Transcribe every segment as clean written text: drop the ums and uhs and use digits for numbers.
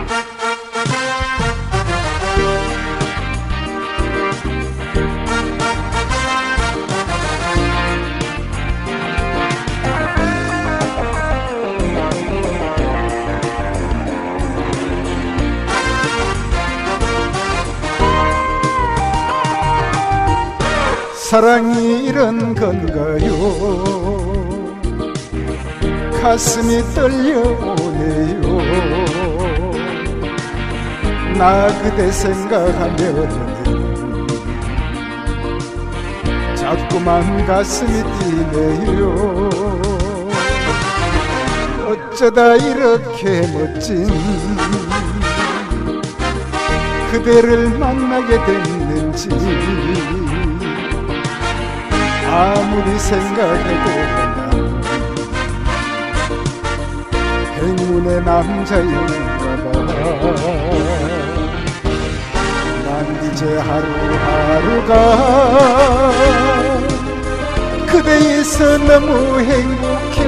사랑이 이런 건가요? 가슴이 떨려오네요. 나 그대 생각하면 자꾸만 가슴이 뛰네요. 어쩌다 이렇게 멋진 그대를 만나게 됐는지 아무리 생각해도 난 행운의 남자인가봐. 난 이제 하루하루가 그대 있어 너무 행복해.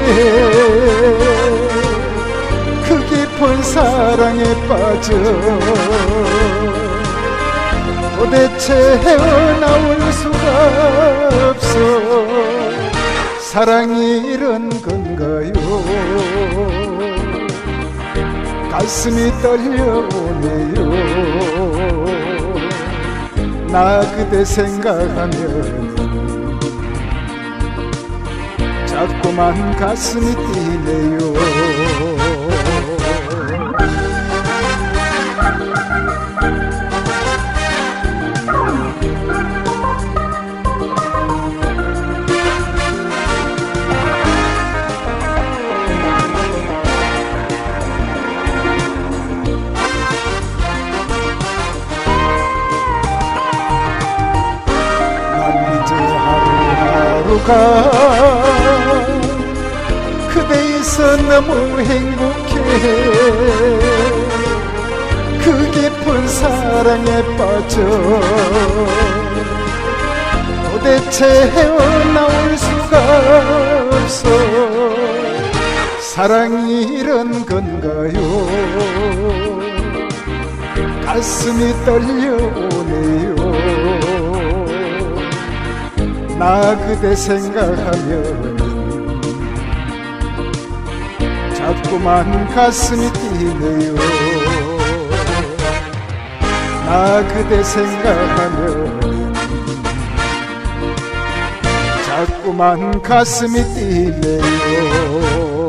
그 깊은 사랑에 빠져 도대체 헤어나올 수가 없어. 사랑이 이런 건가요? 가슴이 떨려오네요. 나 그대 생각하면 자꾸만 가슴이 뛰네요. 그대 있어 너무 행복해. 그 깊은 사랑에 빠져 도대체 헤어나올 수가 없어. 사랑이 이런 건가요? 가슴이 떨려오네요. 나 그대 생각하면 자꾸만 가슴이 뛰네요. 나 그대 생각하면 자꾸만 가슴이 뛰네요.